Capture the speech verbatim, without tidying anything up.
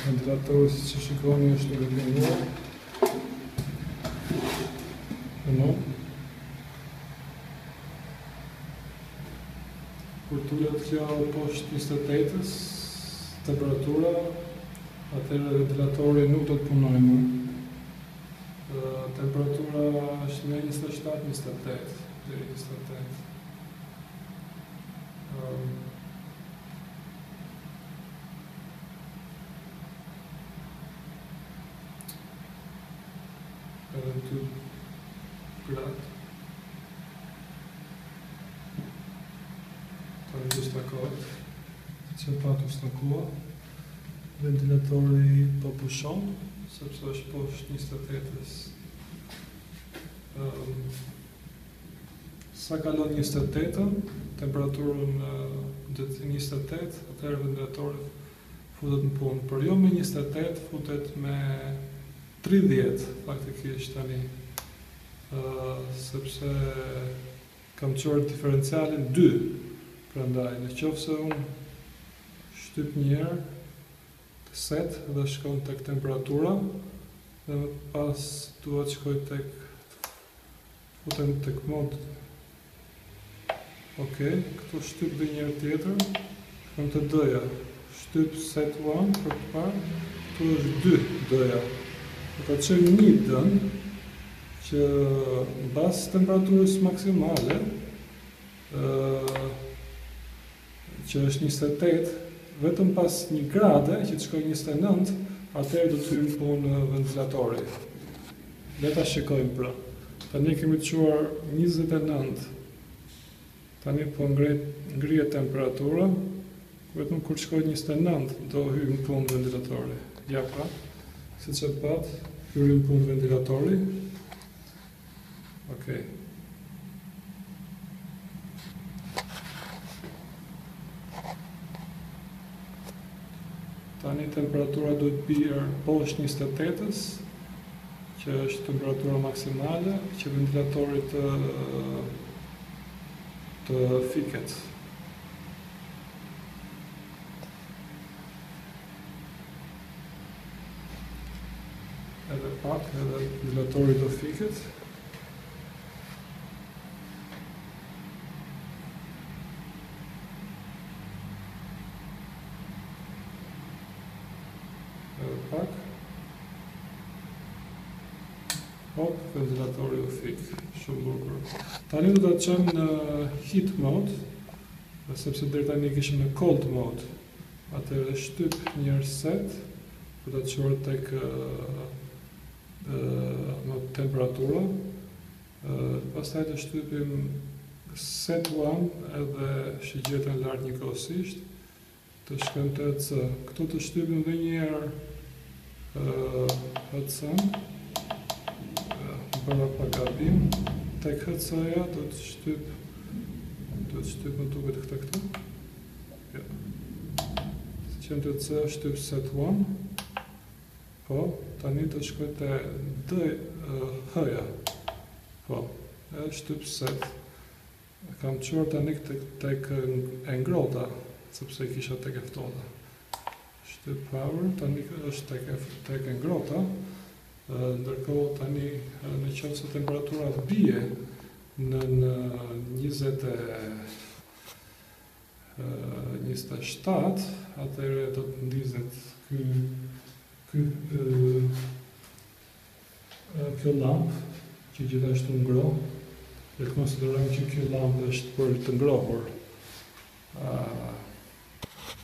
ventilatori si që shikoni është duke punuar. Punon. Kur tullet kjo poshtë njëzet e tetës, temperatura, atëherë ventilatori nuk do të punojë më. Temperatura është me njëzet e shtatë njëzet e tetë, deri njëzet e tetë. Um, edhe në ty gratë. Ta në të stakohet, që patu stakua. Ventilatori po pushon, sepse është poshtë njëzet e tetës. Um, sa kalon njëzet e tetën, temperaturën uh, njëzet e tetë, atëherë ventilatori futet në punë. Por jo me njëzet e tetë, futet me tridhjetë, faktikisht tani. Uh, sepse kam qërë diferencialin dy, prandaj, në qoftë se unë shtyp njerë, të set dhe shkon tek temperatura, dhe më pas duhet shkoj tek, futem tek mod. Ok, këtu shtyp dhe njerë tjetër, shkon të D-ja, shtyp set one për të parë, këtu është dy D-ja. Dhe ka qenë një dën, që në bas temperaturës maksimale, uh, që është njëzet e tetë, vetëm pas një grade, që të shkoj njëzet e nëntë, atëherë do të hyjë në punë ventilatori. Le ta shikojmë pra. Tani kemi të quar njëzet e nëntë. Tani po ngrihet temperatura, vetëm kur shkoj njëzet e nëntë, do hyjë në punë ventilatori. Ja pra, siç e pat, hyri në punë ventilatori. Okej. Tani temperatura duhet bjerë poshtë njëzet e tetës, që është temperatura maksimale, që ventilatori të, të fiket. Edhe pak, edhe ventilatori do fiket. Pak. Hop, ventilatori u fik. Shumë bukur. Tani do ta çojmë në heat mode, sepse deri tani kishim në cold mode. Atëherë shtyp një herë set, për ta çuar tek uh, uh, temperatura. Uh, pastaj do shtypim set one edhe shigjetën lart njëkohësisht. Të shkojmë te C. Këtu të shtypim edhe një herë H C, bëra pa gabim, tek H C-ja do të shtyp, do të shtyp më duket këta këtu. Ja. Si qenë të C, shtyp set one, po, tani do të shkoj te D, H-ja, po, e shtyp set. Kam quar tani tek, tek e ngrota, sepse i kisha tek e ftohta. Shtyp power, tani është tek, tek e ngrota, ndërkohë tani në qoftë se temperatura bie në, në njëzet e shtatë, atëherë do të ndizet ky, ky, kjo lampë, që gjithashtu ngroh, dhe të konsiderojmë që kjo lampë është për të ngrohur.